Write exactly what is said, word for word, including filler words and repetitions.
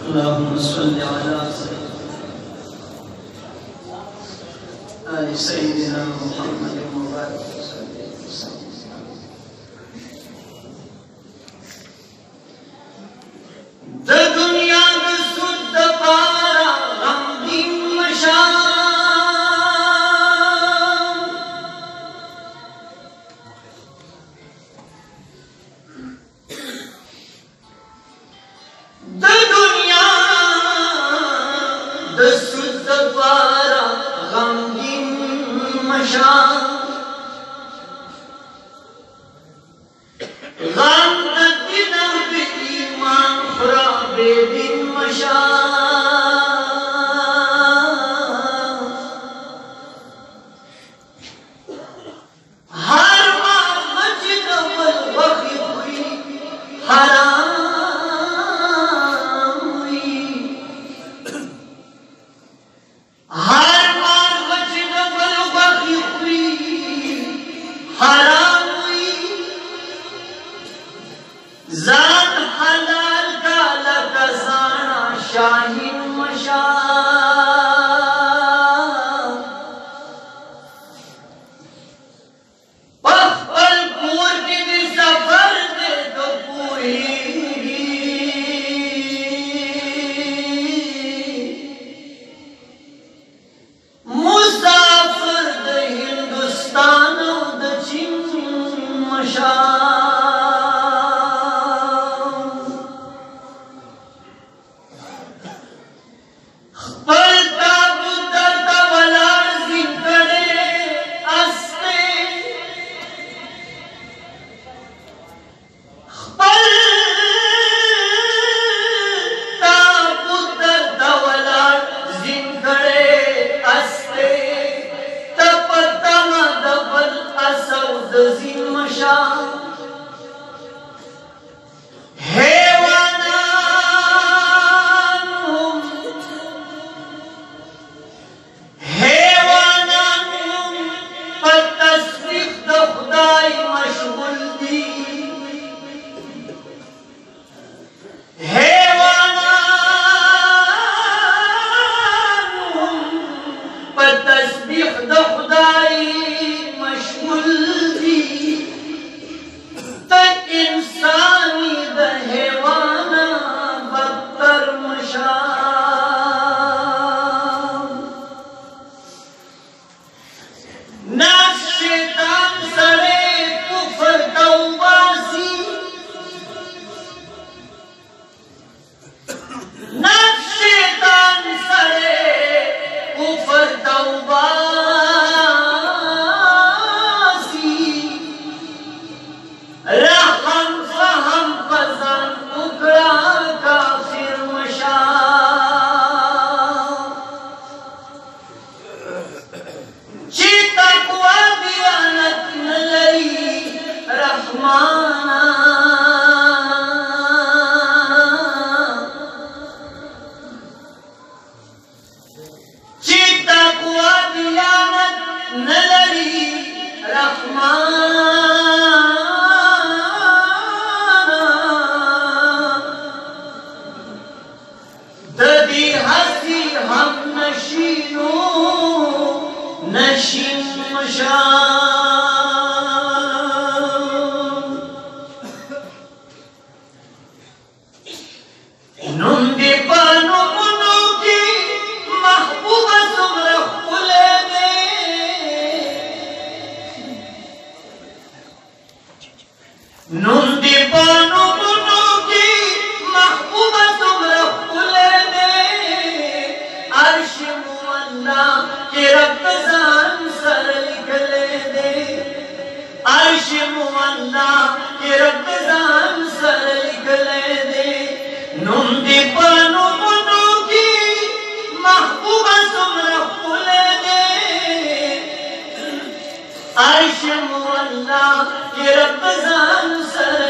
اللهم صل على آل سيدنا محمد وبارك وسلم. د دنیا د سود د پارا غمگین مشام د دنیا د سود د پارا غمگین مشام غم د دین او د ایمان خراب دین مشام هر مار مسجد بل وخی خوی حرام وی هر مار مسجد بل وخی خوی حرام وی ذات حلال کا لکا زانا شاہین مشام پخپل کور کی بھی سفر دے تو پوری مسافر دے ہندوستان و دے چین مشام عرش مولا کے رب زان سر